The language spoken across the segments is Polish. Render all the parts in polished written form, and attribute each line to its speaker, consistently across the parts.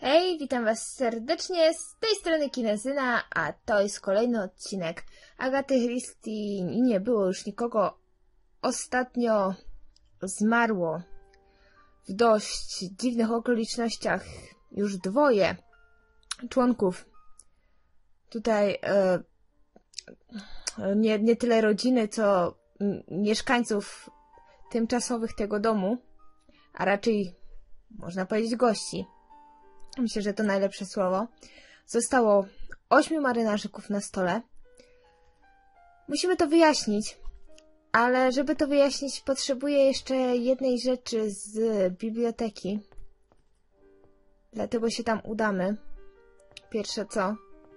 Speaker 1: Hej, witam was serdecznie, z tej strony Kinezyna, a to jest kolejny odcinek Agaty Christie. Nie było już nikogo. Ostatnio zmarło w dość dziwnych okolicznościach już dwoje członków tutaj, nie tyle rodziny, co mieszkańców tymczasowych tego domu, a raczej można powiedzieć gości. Myślę, że to najlepsze słowo. Zostało 8 marynarzyków na stole. Musimy to wyjaśnić, ale żeby to wyjaśnić, potrzebuję jeszcze jednej rzeczy z biblioteki. Dlatego się tam udamy. Pierwsze co?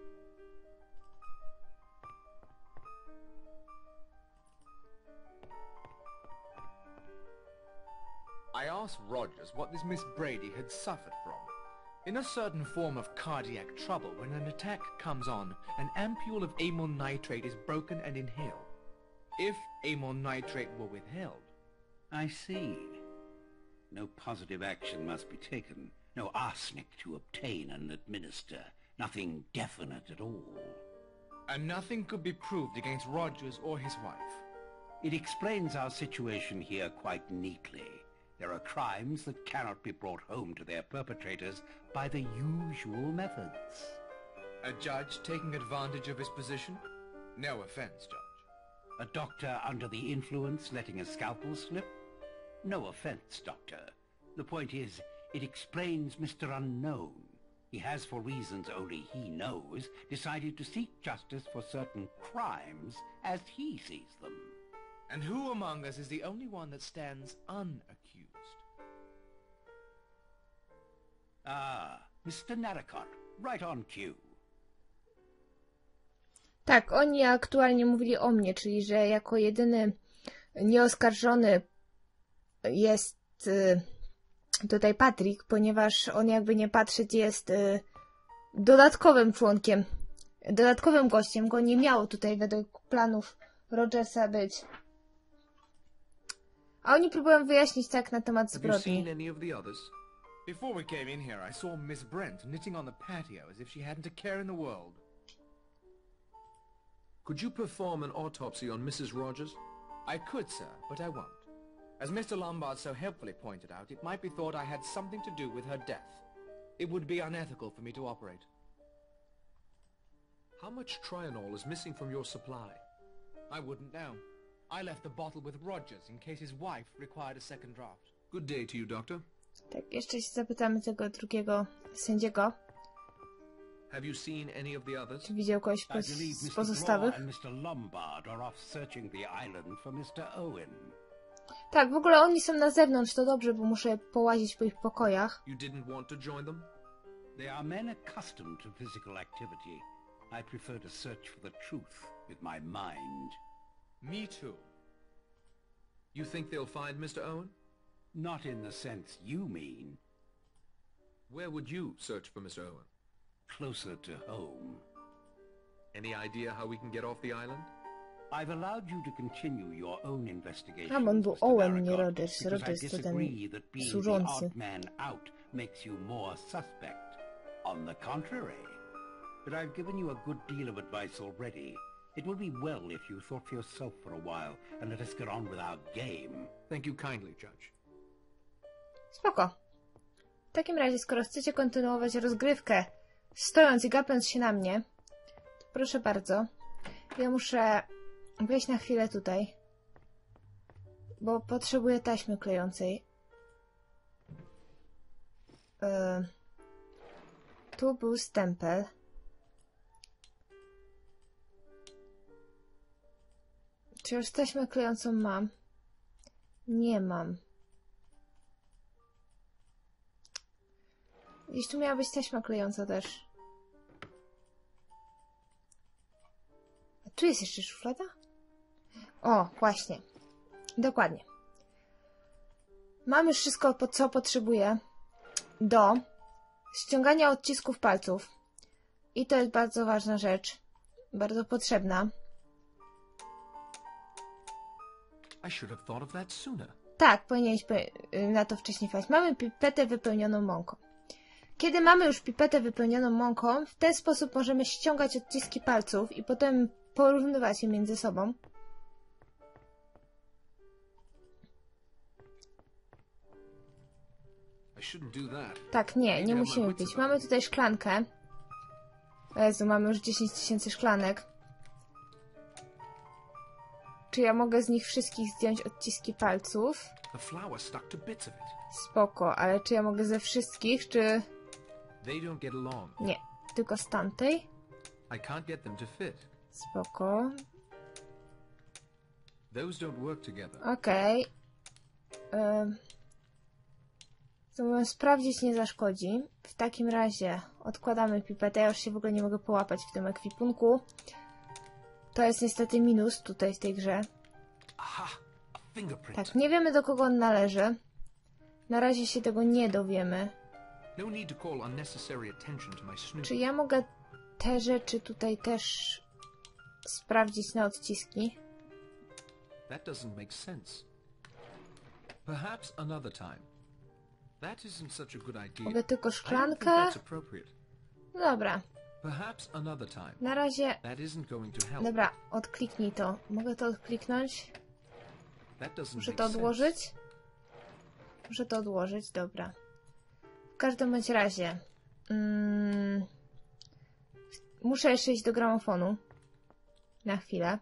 Speaker 2: I asked Rogers what this Miss Brady had suffered from. In a certain form of cardiac trouble, when an attack comes on, an ampule of amyl nitrate is broken and inhaled. If amyl nitrate were withheld...
Speaker 3: I see. No positive action must be taken. No arsenic to obtain and administer. Nothing definite at all.
Speaker 2: And nothing could be proved against Rogers or his wife.
Speaker 3: It explains our situation here quite neatly. There are crimes that cannot be brought home to their perpetrators by the usual methods.
Speaker 2: A judge taking advantage of his position? No offense, Judge.
Speaker 3: A doctor under the influence letting a scalpel slip? No offense, Doctor. The point is, it explains Mr. Unknown. He has, for reasons only he knows, decided to seek justice for certain crimes as he sees them.
Speaker 2: And who among us is the only one that stands unaccused?
Speaker 3: Ah, Mr. Narracott, right on cue.
Speaker 1: Tak, oni aktualnie mówili o mnie, czyli że jako jedyny nieoskarżony jest tutaj Patrick, ponieważ on jakby nie patrzeć jest dodatkowym członkiem, dodatkowym gościem. Go nie miało tutaj według planów Rogersa być. A oni próbują wyjaśnić tak na temat zbrodni.
Speaker 2: Before we came in here, I saw Miss Brent knitting on the patio as if she hadn't a care in the world.
Speaker 4: Could you perform an autopsy on Mrs. Rogers?
Speaker 2: I could, sir, but I won't. As Mr. Lombard so helpfully pointed out, it might be thought I had something to do with her death. It would be unethical for me to operate.
Speaker 4: How much Trianol is missing from your supply?
Speaker 2: I wouldn't know. I left the bottle with Rogers in case his wife required a second draft.
Speaker 4: Good day to you, Doctor.
Speaker 1: Tak, jeszcze się zapytamy tego drugiego sędziego.
Speaker 4: Have you seen any of the others?
Speaker 1: Czy widział kogoś z pozostałych?
Speaker 3: Mr. Lombard are off searching the island for Mr. Owen.
Speaker 1: Tak, w ogóle oni są na zewnątrz, to dobrze, bo muszę połazić po ich pokojach.
Speaker 4: You didn't want to join them?
Speaker 3: They are men accustomed to physical activity. I prefer to search for the truth with my mind.
Speaker 2: Me too.
Speaker 4: You think they'll find Mr. Owen?
Speaker 3: Not in the sense you mean.
Speaker 4: Where would you search for Mr. Owen?
Speaker 3: Closer to home.
Speaker 4: Any idea how we can get off the island?
Speaker 3: I've allowed you to continue your own investigation.
Speaker 1: Tam on był
Speaker 3: Mr.
Speaker 1: Owen, nie
Speaker 3: Narracott,
Speaker 1: Rogers.
Speaker 3: because I
Speaker 1: Rogers to ten
Speaker 3: disagree that being the
Speaker 1: służący.
Speaker 3: odd man out makes you more suspect. On the contrary. But I've given you a good deal of advice already. It would be well if you thought for yourself for a while and let us get on with our game.
Speaker 4: Thank you kindly, Judge.
Speaker 1: Spoko. W takim razie, skoro chcecie kontynuować rozgrywkę, stojąc i gapiąc się na mnie, to proszę bardzo. Ja muszę wejść na chwilę tutaj, bo potrzebuję taśmy klejącej. Tu był stempel. Czy już taśmę klejącą mam? Nie mam. Gdzieś tu miała być taśma klejąca też. A tu jest jeszcze szuflada? O, właśnie. Dokładnie. Mam już wszystko, co potrzebuję do ściągania odcisków palców. I to jest bardzo ważna rzecz. Bardzo potrzebna.
Speaker 4: I should have thought of that sooner.
Speaker 1: Tak, powinieneś na to wcześniej wpaść. Mamy pipetę wypełnioną mąką. Kiedy mamy już pipetę wypełnioną mąką, w ten sposób możemy ściągać odciski palców i potem porównywać je między sobą. Tak, nie musimy pić. Mamy tutaj szklankę. O Jezu, mamy już 10 000 szklanek. Czy ja mogę z nich wszystkich zdjąć odciski palców? Spoko, ale czy ja mogę ze wszystkich, czy... Nie, tylko z tamtej. Spoko. Okej. Co mówiąc, sprawdzić nie zaszkodzi. W takim razie odkładamy pipetę. Ja już się w ogóle nie mogę połapać w tym ekwipunku. To jest niestety minus tutaj w tej grze. Tak, nie wiemy do kogo on należy. Na razie się tego nie dowiemy. Czy ja mogę te rzeczy tutaj też sprawdzić na odciski? Mogę tylko szklankę? Dobra. Na razie... Dobra, odkliknij to. Mogę to odkliknąć? Muszę to odłożyć? Muszę to odłożyć, dobra. W każdym bądź razie... Muszę jeszcze iść do gramofonu. Na chwilę.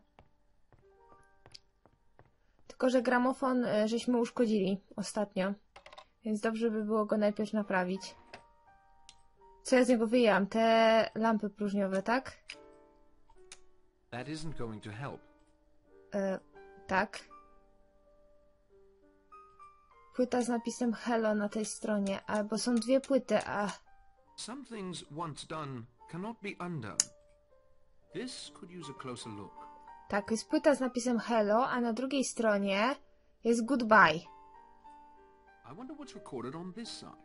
Speaker 1: Tylko że gramofon żeśmy uszkodzili ostatnio. Więc dobrze by było go najpierw naprawić. Co ja z niego wyjęłam? Te lampy próżniowe, tak? Tak. Płyta z napisem Hello na tej stronie, albo są dwie płyty, a...
Speaker 4: Some things once done cannot be undone. This could use a closer look.
Speaker 1: Tak, jest płyta z napisem Hello, a na drugiej stronie jest Goodbye.
Speaker 4: I wonder what's recorded on this side.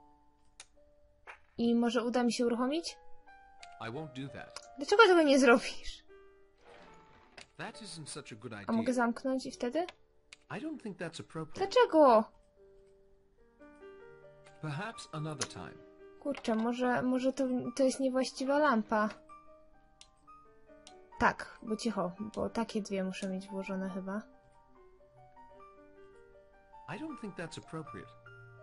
Speaker 1: I może uda mi się uruchomić?
Speaker 4: I won't do that.
Speaker 1: Dlaczego tego nie zrobisz?
Speaker 4: That isn't such a good idea.
Speaker 1: A mogę zamknąć i wtedy?
Speaker 4: I don't think that's appropriate.
Speaker 1: Dlaczego?
Speaker 4: Perhaps another time.
Speaker 1: Kurczę, może to jest niewłaściwa lampa. Tak, bo cicho, bo takie dwie muszę mieć włożone chyba.
Speaker 4: I don't think that's appropriate.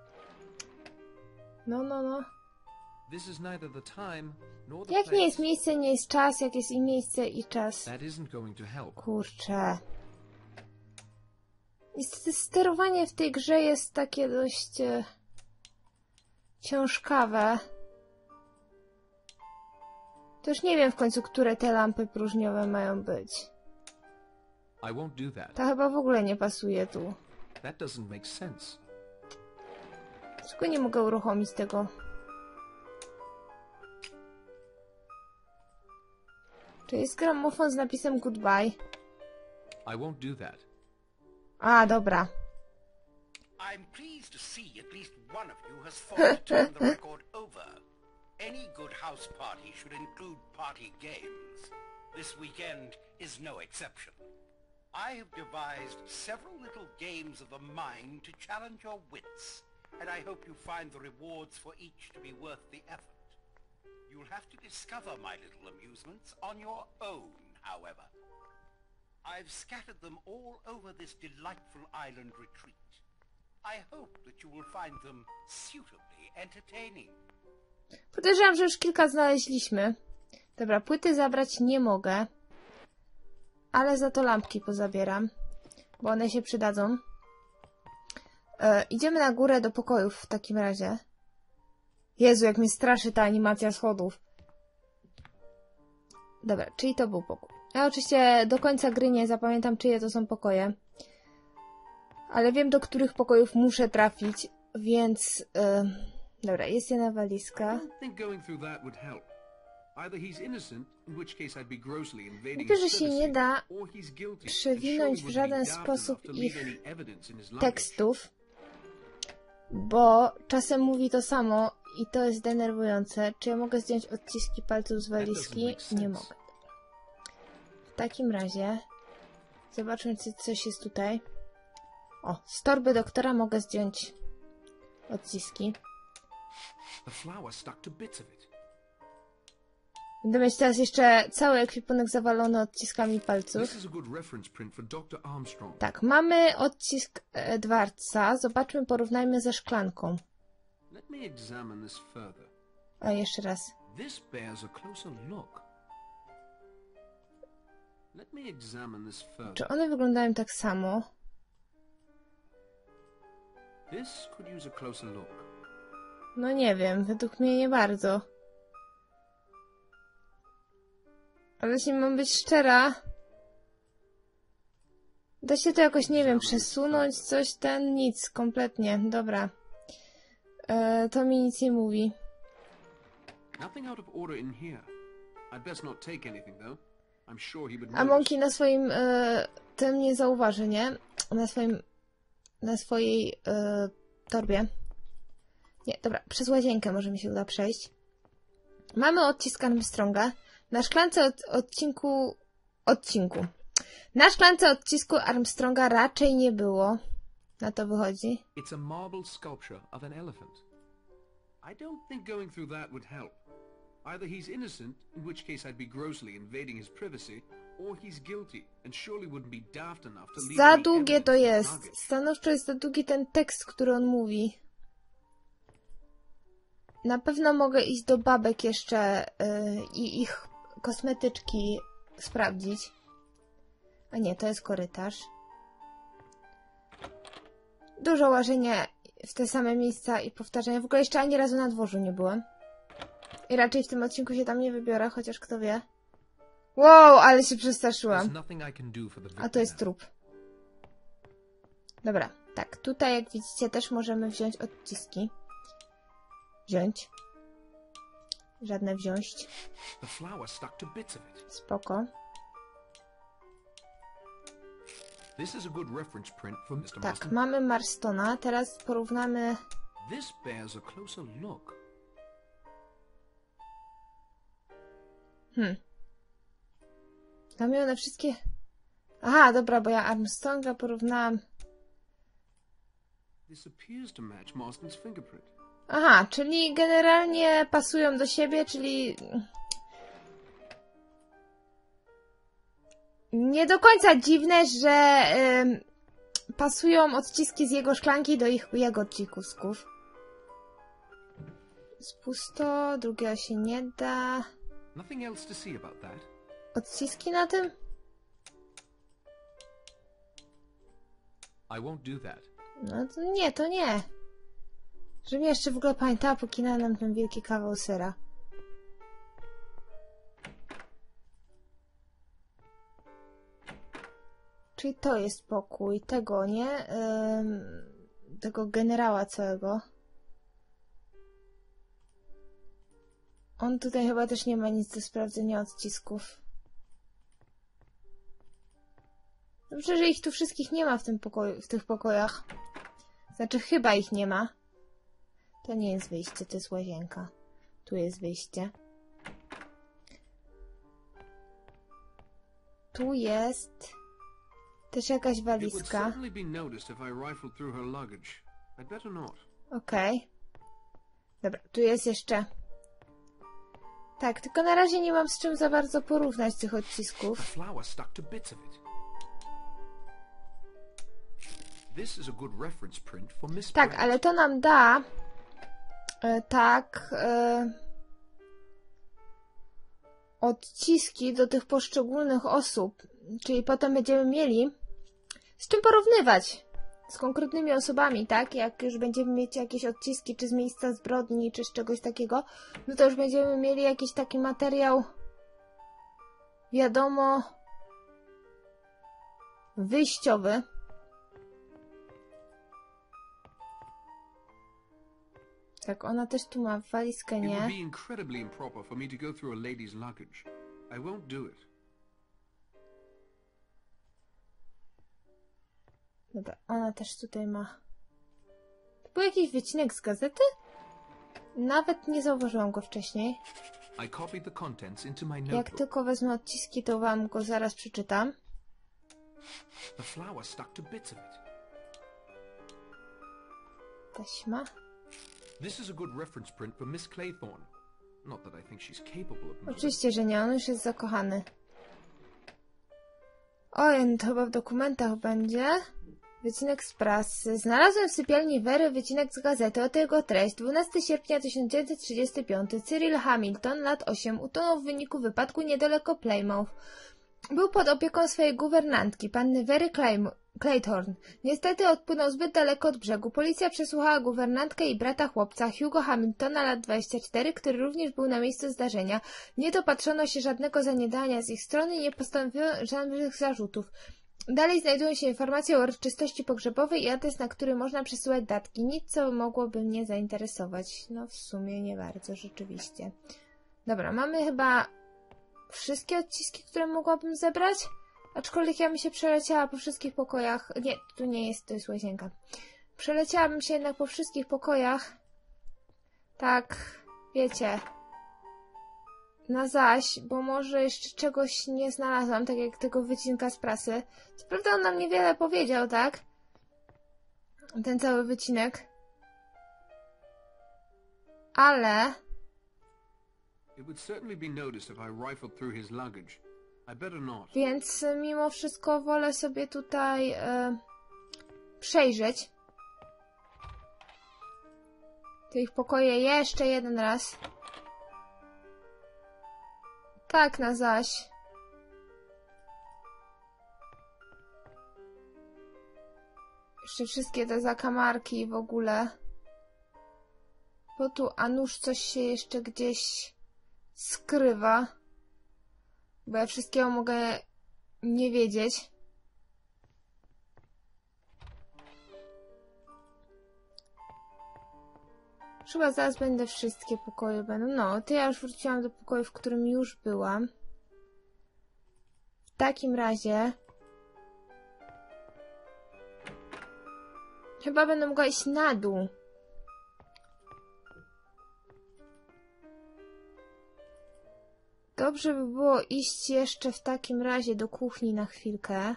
Speaker 1: No.
Speaker 4: This is neither the time nor the
Speaker 1: Jak
Speaker 4: place.
Speaker 1: nie jest miejsce, nie jest czas, jak jest i miejsce, i czas.
Speaker 4: That isn't going to help.
Speaker 1: Kurczę. Niestety sterowanie w tej grze jest takie dość ciężkawe. To już nie wiem w końcu, które te lampy próżniowe mają być.
Speaker 4: I won't do that.
Speaker 1: Ta chyba w ogóle nie pasuje tu.
Speaker 4: That doesn't make sense.
Speaker 1: Dlaczego nie mogę uruchomić tego? To jest gramofon z napisem Goodbye.
Speaker 4: I won't do that.
Speaker 1: A, dobra.
Speaker 3: I'm pleased to see at least one of you has thought to turn the record over. Any good house party should include party games. This weekend is no exception. I have devised several little games of the mind to challenge your wits, and I hope you find the rewards for each to be worth the effort. You'll have to discover my little amusements on your own, however. I've scattered them all over this delightful island retreat. I hope that you will find them suitably entertaining.
Speaker 1: Podejrzewam, że już kilka znaleźliśmy. Dobra, płyty zabrać nie mogę. Ale za to lampki pozabieram. Bo one się przydadzą. Idziemy na górę do pokojów w takim razie. Jezu, jak mnie straszy ta animacja schodów. Dobra, czyli to był pokój. Ja oczywiście do końca gry nie zapamiętam, czyje to są pokoje. Ale wiem, do których pokojów muszę trafić, więc... Dobra, jest jedna walizka. Myślę, że się nie da przewinąć w żaden sposób ich tekstów, bo czasem mówi to samo i to jest denerwujące. Czy ja mogę zdjąć odciski palców z walizki? Nie mogę. W takim razie zobaczmy, czy coś jest tutaj. O, z torby doktora mogę zdjąć odciski.
Speaker 4: The flower stuck to bits of it.
Speaker 1: Będę mieć teraz jeszcze cały ekwipunek zawalony odciskami palców.
Speaker 4: This is a good reference print for Dr. Armstrong.
Speaker 1: Tak, mamy odcisk Edwardsa. Zobaczmy, porównajmy ze szklanką.
Speaker 4: Let me examine this further.
Speaker 1: A jeszcze raz.
Speaker 4: This bears a closer look. Let me examine this further.
Speaker 1: Czy one wyglądają tak samo?
Speaker 4: This could use a closer look.
Speaker 1: No nie wiem, według mnie nie bardzo. Ale jeśli mam być szczera, da się to jakoś, nie wiem, przesunąć, coś nic, kompletnie. Dobra. To mi nic nie mówi.
Speaker 4: Nothing out of order in here. I'd best not take anything though. I'm sure he would
Speaker 1: A Monkey na swoim tym nie zauważy, nie? Na swojej torbie. Nie, dobra, przez łazienkę może mi się uda przejść. Mamy odcisk Armstronga. Na szklance odcinku. Na szklance odcisku Armstronga raczej nie było. Na to wychodzi.
Speaker 4: It's a marble sculpture of an elephant. I don't think going through that would help. Either he's innocent, in which case I'd be grossly invading his privacy, or he's guilty, and surely wouldn't be daft enough to leave
Speaker 1: Za
Speaker 4: any
Speaker 1: długie to
Speaker 4: evidence
Speaker 1: jest.
Speaker 4: in luggage.
Speaker 1: Stanowczo jest za długi ten tekst, który on mówi. Na pewno mogę iść do babek jeszcze i ich kosmetyczki sprawdzić. A nie, to jest korytarz. Dużo łażenia w te same miejsca i powtarzania. W ogóle jeszcze ani razu na dworzu nie byłem. I raczej w tym odcinku się tam nie wybiorę, chociaż kto wie. Wow, ale się przestraszyłam.
Speaker 4: There's nothing I can do for the
Speaker 1: A to jest
Speaker 4: victim
Speaker 1: trup. Dobra, tak. Tutaj, jak widzicie, też możemy wziąć odciski. Wziąć. Żadne wziąć.
Speaker 4: now. The flower stuck to bits of it.
Speaker 1: Spoko.
Speaker 4: This is a good reference print from Mr.
Speaker 1: Tak,
Speaker 4: Marston.
Speaker 1: mamy Marstona. Teraz porównamy...
Speaker 4: This bears a closer look.
Speaker 1: Dla mnie one wszystkie... Aha, dobra, bo ja Armstronga porównałam...
Speaker 4: This appears to match Marston's fingerprint.
Speaker 1: Aha, czyli generalnie pasują do siebie, czyli... Nie do końca dziwne, że pasują odciski z jego szklanki do jego odcisków. Jest pusto, drugiego się nie da.
Speaker 4: Nothing else to see about that.
Speaker 1: Odciski na tym?
Speaker 4: I won't do that.
Speaker 1: No to nie, to nie. Żebym jeszcze w ogóle pamiętała, pokinęła nam ten wielki kawał sera. Czyli to jest pokój tego, nie? Tego generała całego. On tutaj chyba też nie ma nic do sprawdzenia odcisków. Dobrze, że ich tu wszystkich nie ma w tym pokoju, w tych pokojach. Znaczy, chyba ich nie ma. To nie jest wyjście, to jest łazienka. Tu jest wyjście. Tu jest też jakaś
Speaker 4: It would
Speaker 1: walizka.
Speaker 4: certainly be noticed if I rifled through her luggage. I'd better not.
Speaker 1: Okej. Dobra, tu jest jeszcze... Tak, tylko na razie nie mam z czym za bardzo porównać tych
Speaker 4: The
Speaker 1: odcisków.
Speaker 4: flower stuck to bits of it. This is a good reference print for Miss
Speaker 1: Tak,
Speaker 4: Brent.
Speaker 1: ale to nam da... odciski do tych poszczególnych osób. Czyli potem będziemy mieli z czym porównywać. Z konkretnymi osobami, tak? Jak już będziemy mieć jakieś odciski, czy z miejsca zbrodni, czy z czegoś takiego, no to już będziemy mieli jakiś taki materiał, wiadomo, wyjściowy. Tak, ona też tu ma walizkę,
Speaker 4: It would
Speaker 1: nie?
Speaker 4: be incredibly improper for me to go through a lady's luggage. I won't do it.
Speaker 1: Dobra, ona też tutaj ma... To był jakiś wycinek z gazety? Nawet nie zauważyłam go wcześniej.
Speaker 4: I copied the contents into my
Speaker 1: Jak
Speaker 4: notebook.
Speaker 1: tylko wezmę odciski, to wam go zaraz przeczytam.
Speaker 4: The flower stuck to bits of it.
Speaker 1: Taśma.
Speaker 4: This is a good reference print for Miss Claythorne. Not that I think she's capable of moving.
Speaker 1: Oczywiście, że nie. On już jest zakochany. Oj, to chyba w dokumentach będzie. Wycinek z prasy. Znalazłem w sypialni Wery wycinek z gazety. Oto jego treść. 12 sierpnia 1935. Cyril Hamilton, lat 8, utonął w wyniku wypadku niedaleko Plymouth. Był pod opieką swojej guwernantki, panny Wery Claythorne. Niestety odpłynął zbyt daleko od brzegu. Policja przesłuchała guwernantkę i brata chłopca, Hugo Hamiltona, lat 24, który również był na miejscu zdarzenia. Nie dopatrzono się żadnego zaniedbania z ich strony i nie postawiono żadnych zarzutów. Dalej znajdują się informacje o uroczystości pogrzebowej i adres, na który można przesyłać datki. Nic, co mogłoby mnie zainteresować. No w sumie nie bardzo, rzeczywiście. Dobra, mamy chyba wszystkie odciski, które mogłabym zebrać. Aczkolwiek ja bym się przeleciała po wszystkich pokojach. Nie, tu nie jest, to jest łazienka. Przeleciałabym się jednak po wszystkich pokojach. Tak, wiecie. Na zaś, bo może jeszcze czegoś nie znalazłam, tak jak tego wycinka z prasy. Co prawda on nam niewiele powiedział, tak? Ten cały wycinek. Ale...
Speaker 4: It would certainly be noticed if I rifled through his luggage. I better not.
Speaker 1: Więc mimo wszystko wolę sobie tutaj przejrzeć te ich pokoje jeszcze jeden raz. Tak na zaś. Jeszcze wszystkie te zakamarki w ogóle. Bo tu, a nuż coś się jeszcze gdzieś skrywa. Bo ja wszystkiego mogę nie wiedzieć. Chyba zaraz będę wszystkie pokoje będą. No, to ja już wróciłam do pokoju, w którym już byłam. W takim razie... Chyba będę mogła iść na dół. Dobrze by było iść jeszcze w takim razie do kuchni na chwilkę.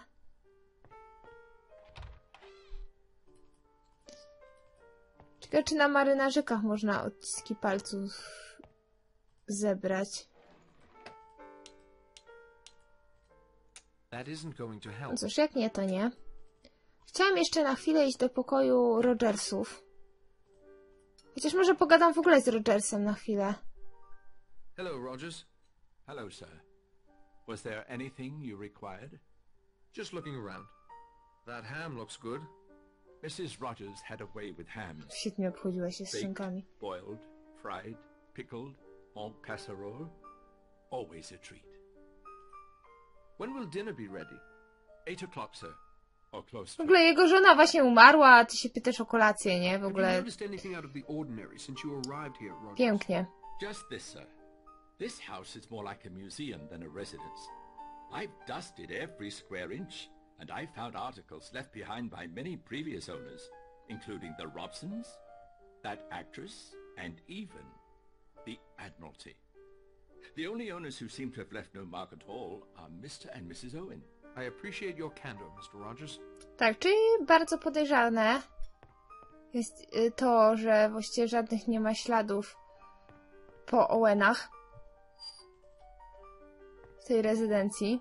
Speaker 1: Ciekawe, czy na marynarzykach można odciski palców zebrać.
Speaker 4: That isn't going to help.
Speaker 1: No cóż, jak nie, to nie. Chciałam jeszcze na chwilę iść do pokoju Rogersów. Chociaż może pogadam w ogóle z Rogersem na chwilę.
Speaker 4: Hello, Rogers.
Speaker 5: Hello, sir. Was there anything you required?
Speaker 4: Just looking around. That ham looks good.
Speaker 5: Mrs. Rogers had a way with ham.
Speaker 1: Świetnie obchodziła się z szynkami.
Speaker 5: Baked, boiled, fried, pickled, en casserole. Always a treat.
Speaker 4: When will dinner be ready?
Speaker 5: 8 o'clock, sir. Or close
Speaker 1: W
Speaker 5: to.
Speaker 1: ogóle jego żona właśnie umarła, a ty się pytasz o kolację, nie? W
Speaker 4: Have you
Speaker 1: ogóle
Speaker 4: noticed anything out of the ordinary since you arrived here, Rogers?
Speaker 1: pięknie.
Speaker 5: Just this, sir. This house is more like a museum than a residence. I've dusted every square inch, and I found articles left behind by many previous owners, including the Robsons, that actress, and even the Admiralty. The only owners who seem to have left no mark at all are Mr. and Mrs. Owen.
Speaker 4: I appreciate your candor, Mr. Rogers.
Speaker 1: Tak, czyli bardzo podejrzane jest to, że właściwie żadnych nie ma śladów po Owenach w tej rezydencji.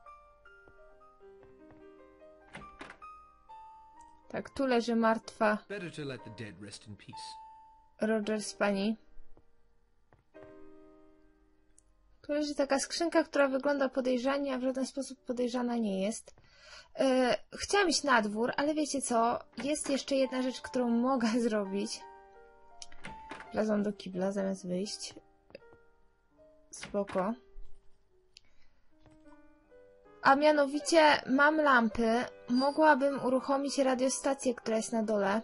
Speaker 1: Tak, tu leży martwa
Speaker 4: Better to let the dead rest in peace.
Speaker 1: Rogers pani. Tu leży taka skrzynka, która wygląda podejrzanie, a w żaden sposób podejrzana nie jest. Chciałam iść na dwór, ale wiecie co? Jest jeszcze jedna rzecz, którą mogę zrobić. Wlazłam do kibla zamiast wyjść. Spoko. A mianowicie mam lampy. Mogłabym uruchomić radiostację, która jest na dole.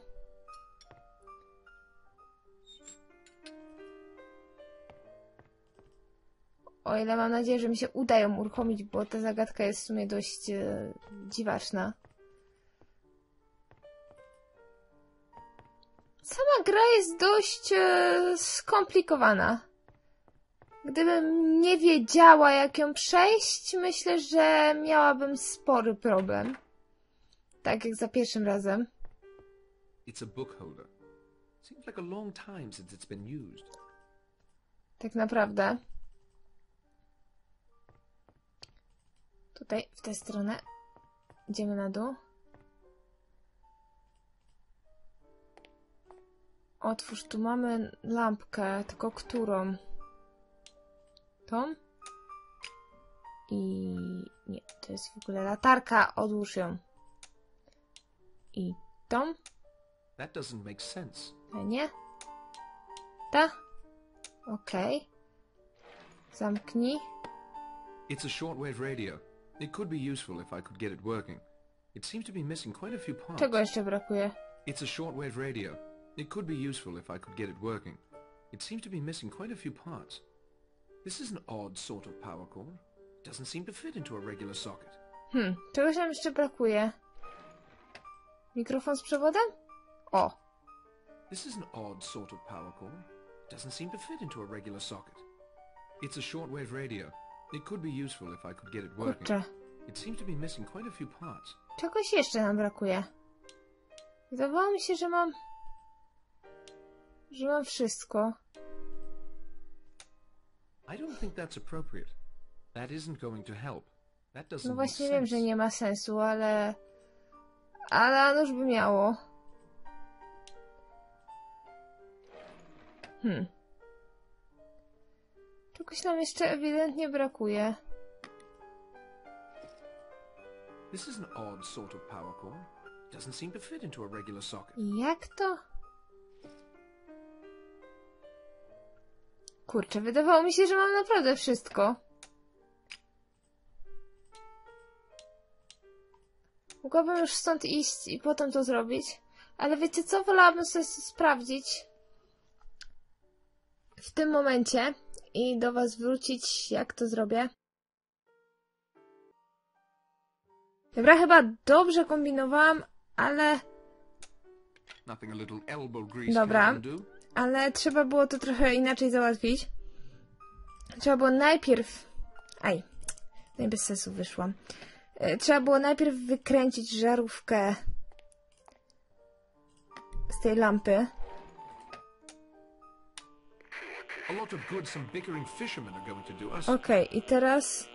Speaker 1: O ile mam nadzieję, że mi się uda ją uruchomić, bo ta zagadka jest w sumie dość dziwaczna. Sama gra jest dość skomplikowana. Gdybym nie wiedziała, jak ją przejść, myślę, że miałabym spory problem. Tak jak za pierwszym razem.
Speaker 4: It's a book holder. Seems like a long time since it's been used.
Speaker 1: Tak naprawdę. Tutaj, w tę stronę. Idziemy na dół. Otwórz, tu mamy lampkę, tylko którą? Tą? I... nie, to jest w ogóle latarka, odłóż ją. I tą?
Speaker 4: That doesn't make sense.
Speaker 1: Nie? Ta? Okej. Zamknij.
Speaker 4: It's a shortwave radio. It could be useful if I could get it working. It seems to be missing quite a few parts.
Speaker 1: Czego jeszcze brakuje?
Speaker 4: It's a shortwave radio. It could be useful if I could get it working. It seems to be missing quite a few parts. This is an odd sort of power cord. It doesn't seem to fit into a regular socket.
Speaker 1: Czegoś nam jeszcze brakuje. Mikrofon z przewodem? O!
Speaker 4: This is an odd sort of power cord. It doesn't seem to fit into a regular socket. It's a shortwave radio. It could be useful if I could get it working.
Speaker 1: Kurczę.
Speaker 4: It seems to be missing quite a few parts.
Speaker 1: Czegoś jeszcze nam brakuje. Wydawało mi się, że mam wszystko.
Speaker 4: I don't think that's appropriate. That isn't going to help. That doesn't
Speaker 1: No
Speaker 4: make
Speaker 1: właśnie wiem, że
Speaker 4: sense.
Speaker 1: nie ma sensu, ale nuż by miało. Czegoś nam jeszcze ewidentnie brakuje.
Speaker 4: This is an odd sort of power cord. It doesn't seem to fit into a regular socket.
Speaker 1: Jak to? Kurczę, wydawało mi się, że mam naprawdę wszystko. Mogłabym już stąd iść i potem to zrobić. Ale wiecie co? Wolałabym sobie sprawdzić w tym momencie i do was wrócić, jak to zrobię. Dobra, chyba dobrze kombinowałam, ale...
Speaker 4: Nothing a little elbow grease
Speaker 1: Dobra.
Speaker 4: can't do.
Speaker 1: Ale trzeba było to trochę inaczej załatwić. Trzeba było najpierw... Aj, no i bez sensu wyszłam. Trzeba było najpierw wykręcić żarówkę z tej lampy.
Speaker 4: A lot of good some bickering fishermen are going to do us.
Speaker 1: Okej, i teraz...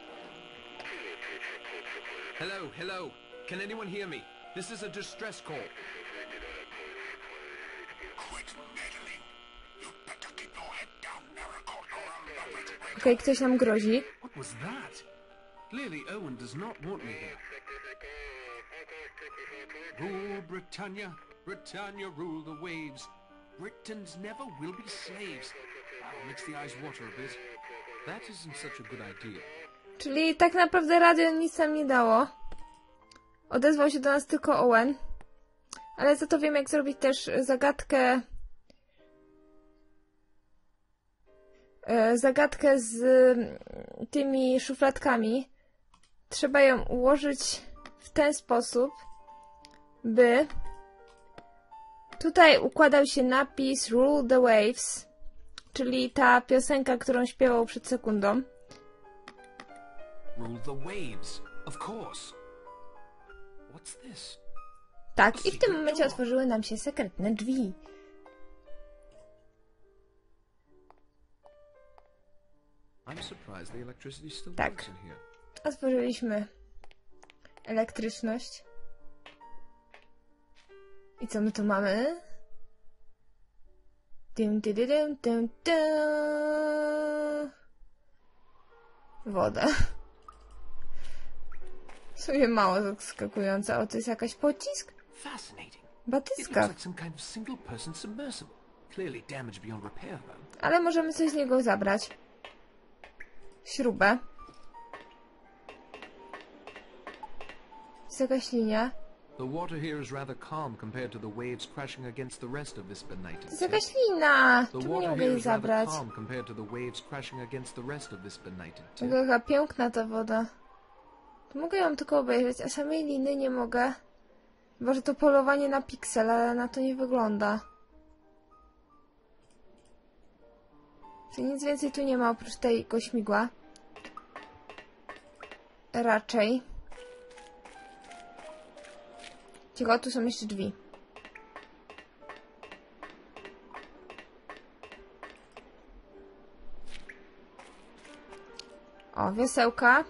Speaker 4: Hello, hello. Can anyone hear me? This is a distress call.
Speaker 1: Okej, ktoś nam grozi.
Speaker 4: What was that? Clearly Owen does not want me here. Rule Britannia, Britannia rule the waves. Britons never will be slaves. Wow, makes the eyes water a bit. That isn't such a good idea.
Speaker 1: Czyli tak naprawdę radio nic nam nie dało. Odezwał się do nas tylko Owen. Ale za to wiem, jak zrobić też zagadkę... zagadkę z tymi szufladkami. Trzeba ją ułożyć w ten sposób, by tutaj układał się napis Rule the Waves, czyli ta piosenka, którą śpiewał przed sekundą.
Speaker 4: Rule the waves, of course. What's this?
Speaker 1: Tak, i w tym momencie otworzyły nam się sekretne drzwi.
Speaker 4: I'm surprised the electricity still
Speaker 1: Tak.
Speaker 4: works in here.
Speaker 1: Otworzyliśmy elektryczność. I co my tu mamy? Dum, dum, dum, dum, dum. Woda. W sumie mało zaskakująca. O, to jest jakaś pocisk?
Speaker 4: Fascinating. It looks
Speaker 1: Batyska.
Speaker 4: like some kind of single-person submersible. Clearly damaged beyond repair, though.
Speaker 1: Ale możemy coś z niego zabrać. Śrubę. Jest jakaś linia.
Speaker 4: The water here is rather calm compared to the waves crashing against the rest of this benighted
Speaker 1: To jest
Speaker 4: tip.
Speaker 1: jakaś lina.
Speaker 4: The
Speaker 1: Czemu nie
Speaker 4: water
Speaker 1: mogę
Speaker 4: here
Speaker 1: jej
Speaker 4: is rather
Speaker 1: zabrać?
Speaker 4: calm compared to the waves crashing against the rest of this benighted tip.
Speaker 1: Jaka piękna ta woda. To mogę ją tylko obejrzeć, a samej liny nie mogę. Chyba, że to polowanie na piksel, ale na to nie wygląda. Czyli nic więcej tu nie ma oprócz tego śmigła. Raczej. Ciekawe, tu są jeszcze drzwi. O, wiosełka.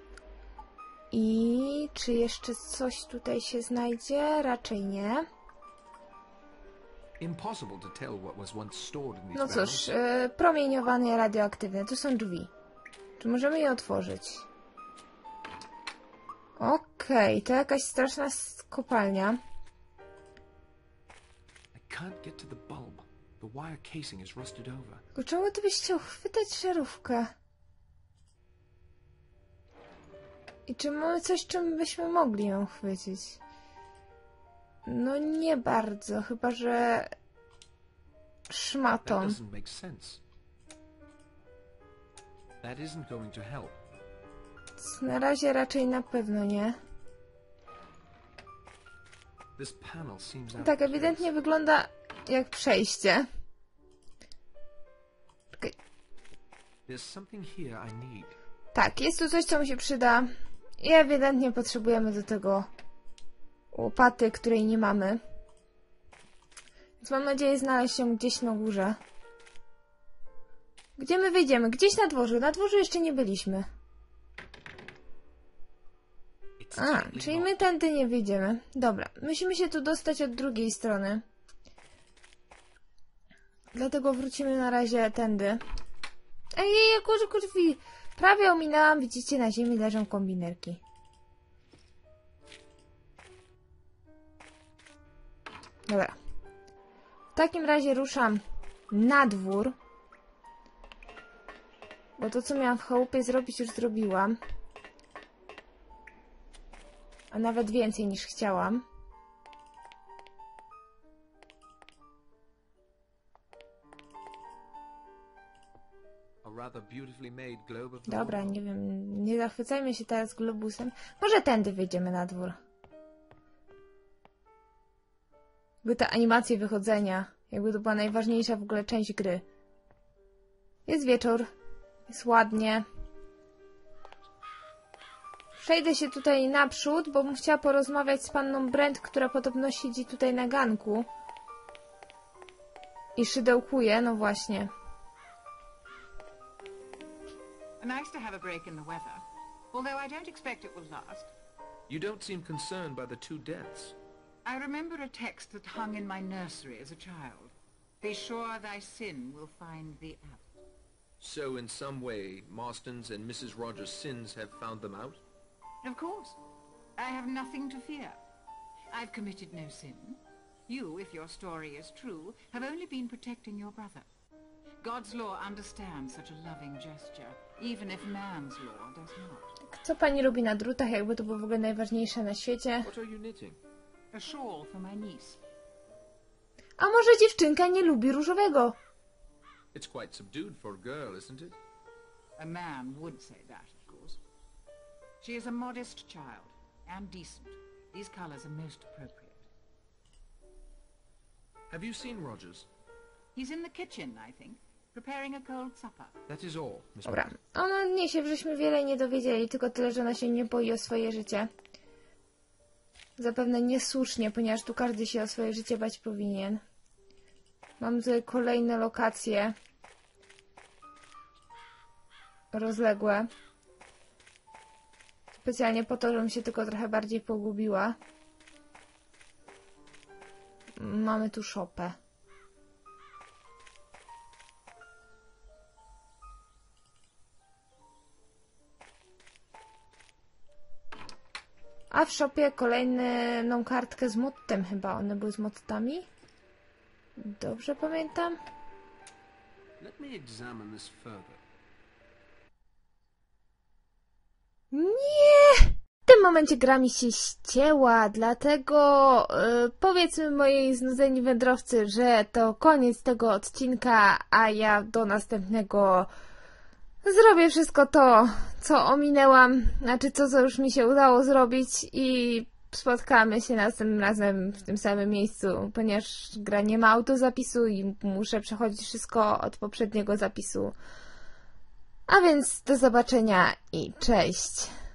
Speaker 1: I czy jeszcze coś tutaj się znajdzie? Raczej nie.
Speaker 4: Impossible to tell what was once stored in these
Speaker 1: No
Speaker 4: barrels.
Speaker 1: cóż, promieniowane i radioaktywne. Tu są drzwi. Czy możemy je otworzyć? Okej, to jakaś straszna kopalnia.
Speaker 4: I can't get to the bulb. The wire casing is rusted over.
Speaker 1: Tylko czemu ty byś chciał chwytać żarówkę? I czy mamy coś, czym byśmy mogli ją chwycić? No nie bardzo, chyba że
Speaker 4: That
Speaker 1: szmatą.
Speaker 4: doesn't make sense. That isn't going to help.
Speaker 1: Na razie raczej na pewno nie.
Speaker 4: This panel seems out
Speaker 1: Tak,
Speaker 4: of
Speaker 1: ewidentnie
Speaker 4: place.
Speaker 1: wygląda jak przejście. Czekaj.
Speaker 4: There's something here I need.
Speaker 1: Tak, jest tu coś, co mi się przyda. I ewidentnie potrzebujemy do tego łopaty, której nie mamy. Więc mam nadzieję znaleźć ją gdzieś na górze. Gdzie my wyjdziemy? Gdzieś na dworzu. Na dworzu jeszcze nie byliśmy.
Speaker 4: It's
Speaker 1: A,
Speaker 4: tightly
Speaker 1: czyli
Speaker 4: locked.
Speaker 1: my tędy nie wyjdziemy. Dobra, musimy się tu dostać od drugiej strony. Dlatego wrócimy na razie tędy. Ej, kurwi! Prawie ominęłam, widzicie, na ziemi leżą kombinerki. Dobra. W takim razie ruszam na dwór. Bo to, co miałam w chałupie zrobić, już zrobiłam. A nawet więcej niż chciałam.
Speaker 4: A rather beautifully made globe of the
Speaker 1: Dobra,
Speaker 4: world.
Speaker 1: nie wiem, nie zachwycajmy się teraz globusem. Może tędy wyjdziemy na dwór. Jakby te animacje wychodzenia, jakby to była najważniejsza w ogóle część gry. Jest wieczór, jest ładnie. Przejdę się tutaj naprzód, bo bym chciała porozmawiać z panną Brent, która podobno siedzi tutaj na ganku. I szydełkuje, no właśnie.
Speaker 6: Nice to have a break in the weather, although I don't expect it will last.
Speaker 4: You don't seem concerned by the 2 deaths.
Speaker 6: I remember a text that hung in my nursery as a child. Be sure thy sin will find thee out.
Speaker 4: So in some way, Marston's and Mrs. Rogers' sins have found them out?
Speaker 6: Of course. I have nothing to fear. I've committed no sin. You, if your story is true, have only been protecting your brother. God's law understands such a loving gesture, even if man's law does not.
Speaker 1: Co pani robi na drutach, jakby to było w ogóle najważniejsze na świecie?
Speaker 4: What are you knitting?
Speaker 6: A shawl for my niece.
Speaker 1: A może dziewczynka nie lubi różowego?
Speaker 4: It's quite subdued for a girl, isn't it?
Speaker 6: A man would say that, of course. She is a modest child, and decent. These colors are most appropriate.
Speaker 4: Have you seen Rogers?
Speaker 6: He's in the kitchen, I think, preparing a cold supper.
Speaker 4: That is all, Miss
Speaker 1: Dobra,
Speaker 4: Martin.
Speaker 1: ona nie się, żeśmy wiele nie dowiedzieli, tylko tyle, że ona się nie boi o swoje życie. Zapewne niesłusznie, ponieważ tu każdy się o swoje życie bać powinien. Mam tutaj kolejne lokacje. Rozległe. Specjalnie po to, żebym się tylko trochę bardziej pogubiła. Mamy tu szopę. A w szopie kolejną kartkę z mottem chyba. One były z mottami? Dobrze pamiętam?
Speaker 4: Let me examine this further.
Speaker 1: Nie! W tym momencie gra mi się ścięła, dlatego powiedzmy mojej znudzeni wędrowcy, że to koniec tego odcinka, a ja do następnego zrobię wszystko to, co ominęłam, znaczy co już mi się udało zrobić i spotkamy się następnym razem w tym samym miejscu, ponieważ gra nie ma autozapisu i muszę przechodzić wszystko od poprzedniego zapisu. A więc do zobaczenia i cześć!